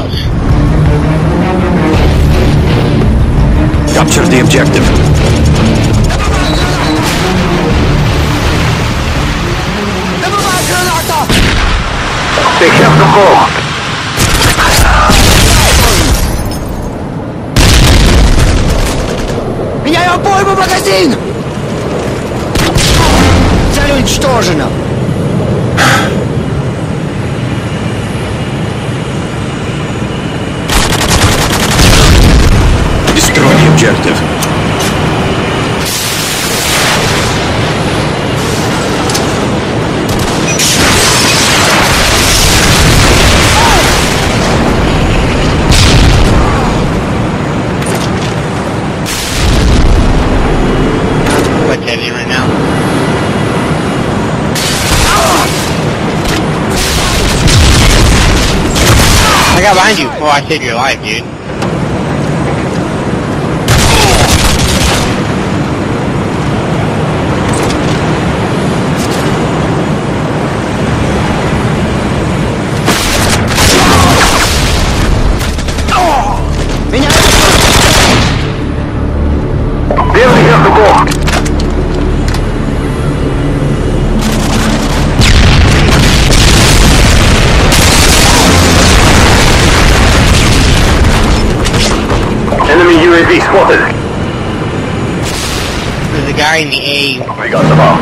house. Capture the objective. They have the ball. Меняю обойму, магазин! Цель уничтожена. Destroy the objective. What's heading right now? I got behind you. Oh, I saved your life, dude. There we have the ball. Enemy UAV spotted. There's a guy in the A. We got the ball.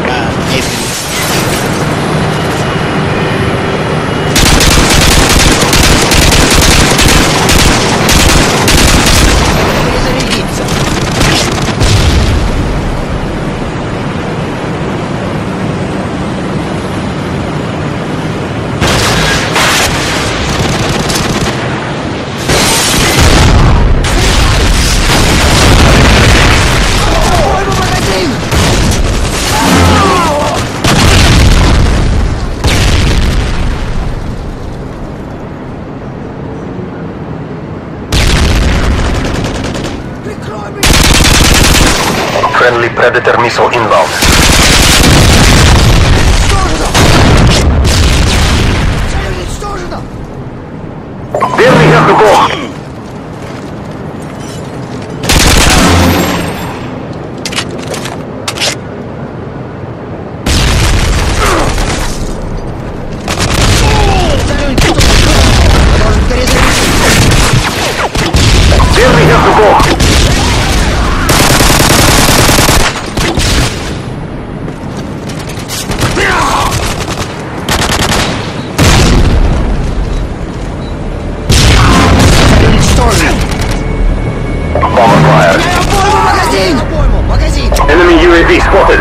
Friendly Predator missile inbound. There we have the ball. There we have the ball. Bomber fired. Enemy UAV spotted.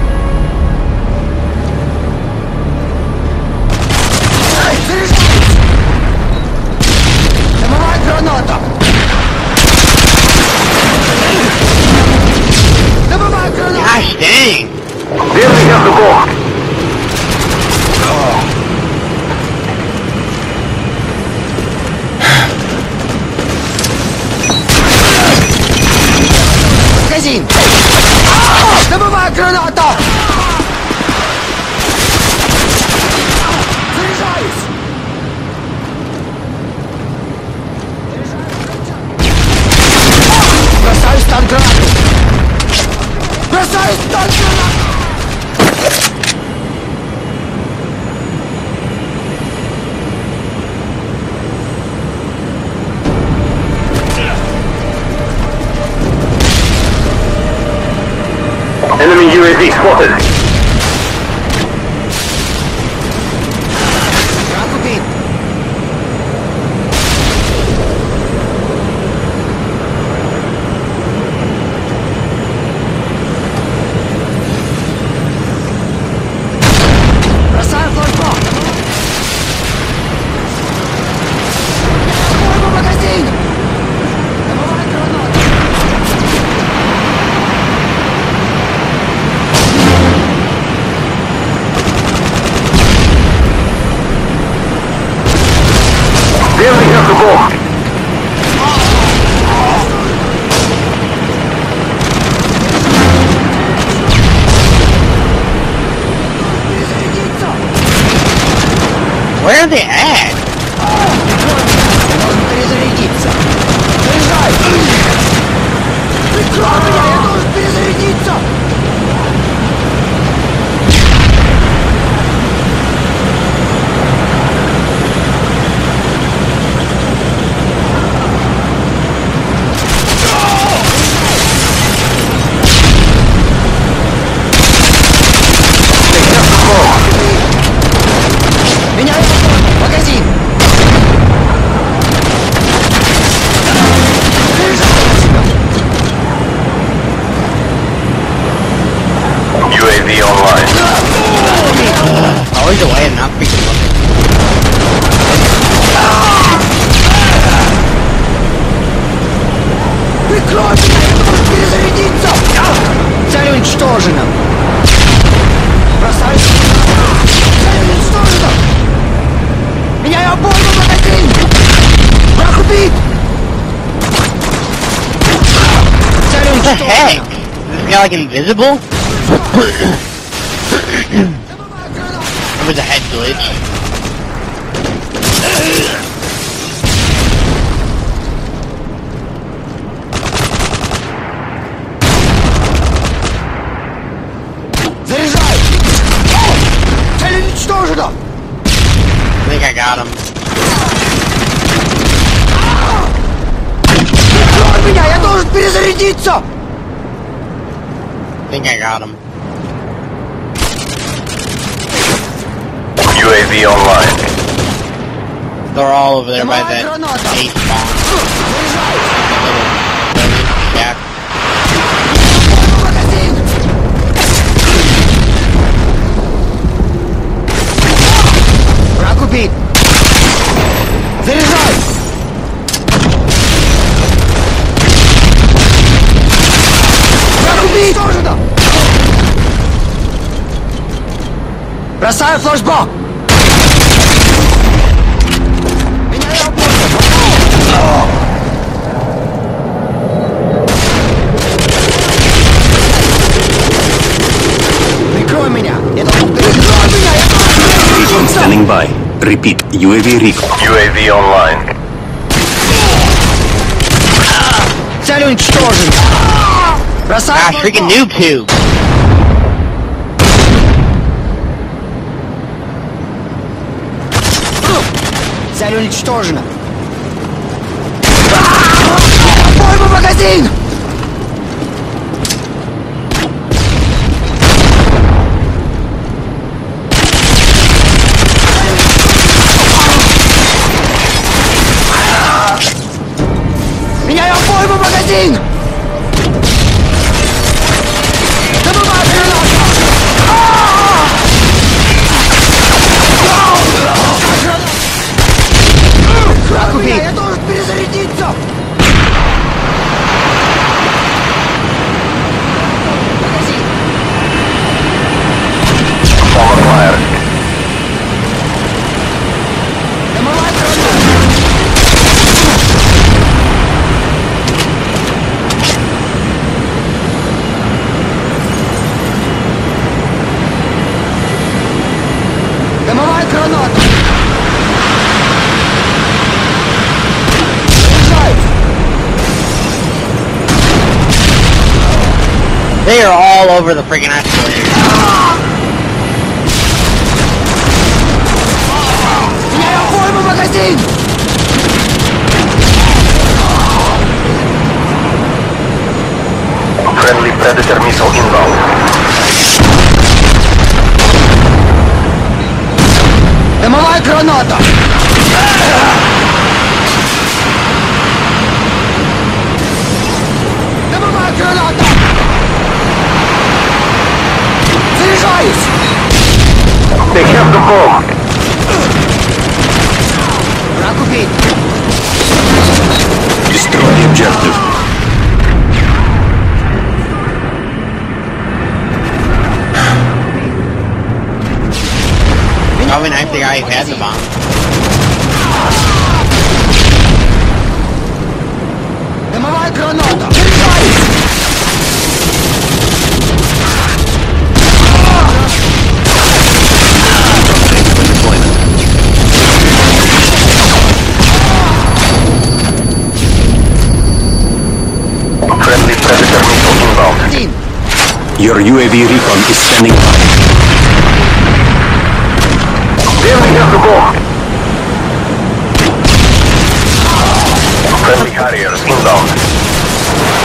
Gosh dang! There we have the ball. Магазин! Добывай граната! Заряжаюсь! Бросаю стан гранату! Бросаю стан гранату! Enemy UAV spotted. Ракубин! Бросаю флешбок! Обойму магазин! Добывай гранату! There we have the ball. Where are they at? Прикрой меня, я должен перезарядиться! Меня магазин! UAV online. Always away and not freaking looking. Прикрой меня, я должен перезарядиться! Цель уничтожена! Бросай! Цель уничтожена! Меня я обойду магазин! Враг убит! Цель What the уничтожена! heck? Is this guy like invisible? It was a head glitch. Заряжай! Цель уничтожена! I think I got him. Прикрой меня, я должен перезарядиться! I think I got him. UAV online. They're all over there by Давай, that граната! A spawn. Заряжай! Shack. Магазин! Враг убит! Заряжай! Враг убит! Уничтожено! Бросаю флешбок! Меня я обойду! Прикрой меня! Я должен прикрой меня! Я должен перезарядиться! Standing by. Repeat. UAV recon. UAV online. Цель уничтожена! Бросаю Ah, freaking noob tube. Цель уничтожена! Пойму магазин! Меня я пойму магазин! Добывай гранату! Враг убит! Я должен перезарядиться! Магазин! Bomb fire. Домовая граната! Домовая граната! Заряжай! They are all over the freaking escalator. Меня я пойму магазин! Friendly Predator missile inbound. Домовая граната! Домовая граната! Заряжаюсь! They have the bomb. Враг убит! Destroy the objective. Probably nice the guy who had the bomb. Домовая граната! Заряжаюсь! Friendly Predator missile Your UAV recon is standing by. The enemy has the bomb. Friendly Harriers inbound.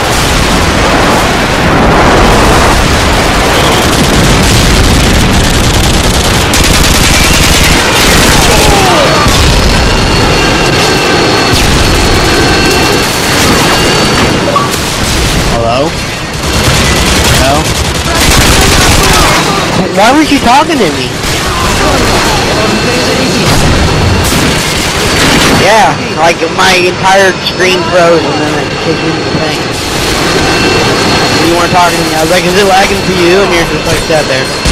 Hello? Hello? Why weren't you talking to me? Yeah, like my entire screen froze and then it kicked me to the thing. You weren't talking to me. I was like, is it lagging for you? And you're just like sat there.